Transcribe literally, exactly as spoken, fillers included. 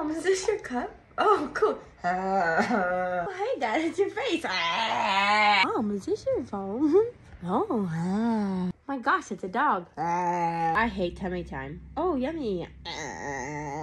Mom, is this your cup? Oh, cool. Oh, hey, Dad, it's your face. Mom, is this your phone? Oh, my gosh, it's a dog. I hate tummy time. Oh, yummy.